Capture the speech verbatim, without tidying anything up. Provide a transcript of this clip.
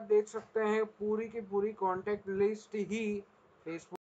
देख सकते हैं पूरी की पूरी कॉन्टैक्ट लिस्ट ही फेसबुक